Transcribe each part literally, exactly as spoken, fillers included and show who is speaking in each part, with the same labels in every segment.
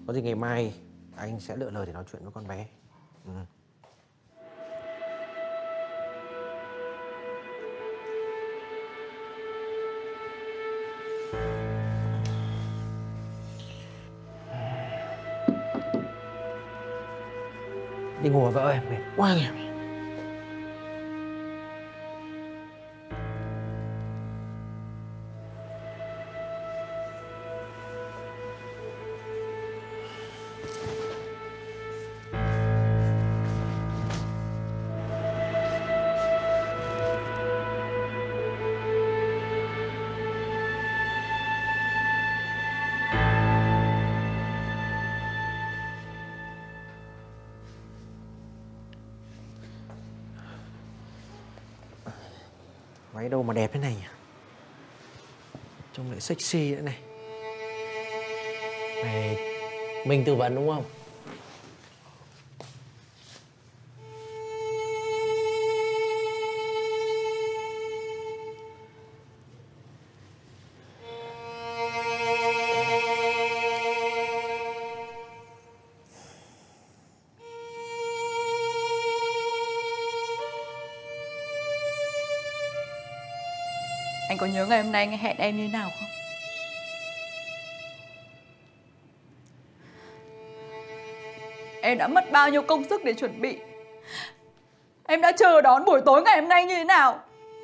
Speaker 1: Có gì ngày mai anh sẽ lựa lời để nói chuyện với con bé. Ừ. Đi ngủ vợ ơi, mệt quá kìa. Váy đâu mà đẹp thế này nhỉ? Trông lại sexy nữa này. Này, mình tư vấn đúng không?
Speaker 2: Anh có nhớ ngày hôm nay anh hẹn em như thế nào không? Em đã mất bao nhiêu công sức để chuẩn bị. Em đã chờ đón buổi tối ngày hôm nay như thế nào.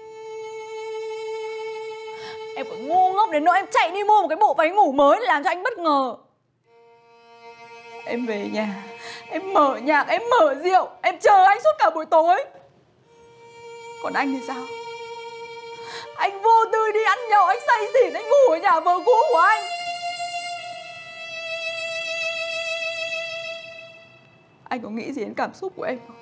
Speaker 2: Em còn ngu ngốc đến nỗi em chạy đi mua một cái bộ váy ngủ mới để làm cho anh bất ngờ. Em về nhà, em mở nhạc, em mở rượu, em chờ anh suốt cả buổi tối. Còn anh thì sao? Anh vô tư đi ăn nhậu, anh say xỉn, anh ngủ ở nhà vợ cũ của anh. Anh có nghĩ gì đến cảm xúc của em không?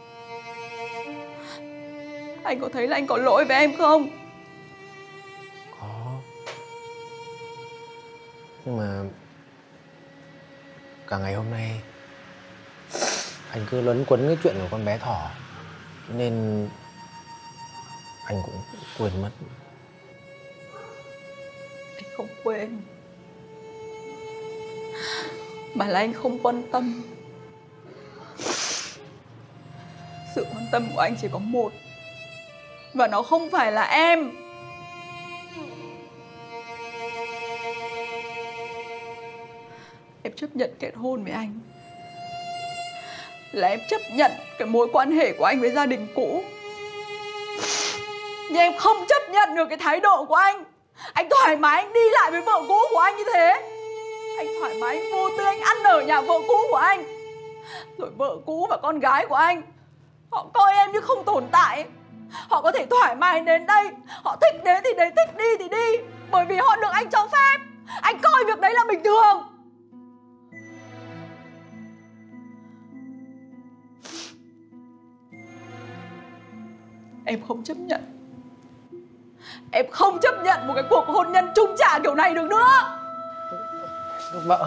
Speaker 2: Anh có thấy là anh có lỗi với em không?
Speaker 1: Có. Nhưng mà cả ngày hôm nay anh cứ luẩn quẩn cái chuyện của con bé Thỏ, nên anh cũng quên mất.
Speaker 2: Anh không quên, mà là anh không quan tâm. Sự quan tâm của anh chỉ có một, và nó không phải là em. Em chấp nhận kết hôn với anh là em chấp nhận cái mối quan hệ của anh với gia đình cũ. Nhưng em không chấp nhận được cái thái độ của anh. Anh thoải mái anh đi lại với vợ cũ của anh như thế. Anh thoải mái anh vô tư anh ăn ở nhà vợ cũ của anh. Rồi vợ cũ và con gái của anh, họ coi em như không tồn tại. Họ có thể thoải mái đến đây, họ thích đến thì đến, thích đi thì đi, bởi vì họ được anh cho phép. Anh coi việc đấy là bình thường. Em không chấp nhận. Em không chấp nhận một cái cuộc hôn nhân chung trả kiểu này được nữa.
Speaker 1: Vợ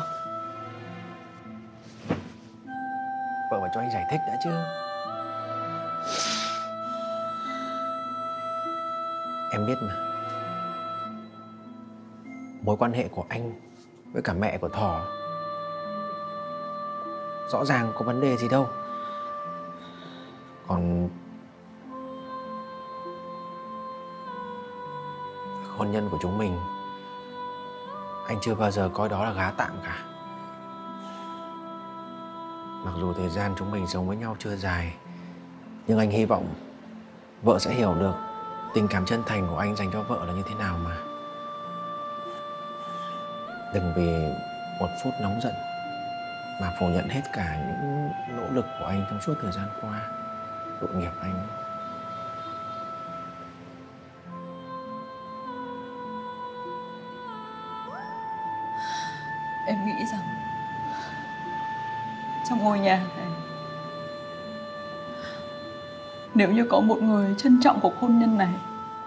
Speaker 1: Vợ phải cho anh giải thích đã chứ. Em biết mà, mối quan hệ của anh với cả mẹ của Thỏ rõ ràng có vấn đề gì đâu. Còn hôn nhân của chúng mình, anh chưa bao giờ coi đó là gá tạm cả. Mặc dù thời gian chúng mình sống với nhau chưa dài, nhưng anh hy vọng vợ sẽ hiểu được tình cảm chân thành của anh dành cho vợ là như thế nào mà. Đừng vì một phút nóng giận mà phủ nhận hết cả những nỗ lực của anh trong suốt thời gian qua, tội nghiệp anh.
Speaker 2: Em nghĩ rằng trong ngôi nhà này, nếu như có một người trân trọng cuộc hôn nhân này,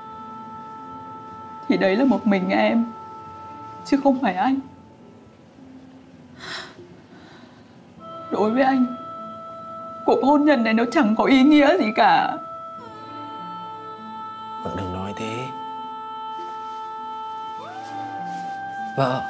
Speaker 2: thì đấy là một mình em, chứ không phải anh. Đối với anh, cuộc hôn nhân này nó chẳng có ý nghĩa gì cả.
Speaker 1: Vợ đừng nói thế. Vợ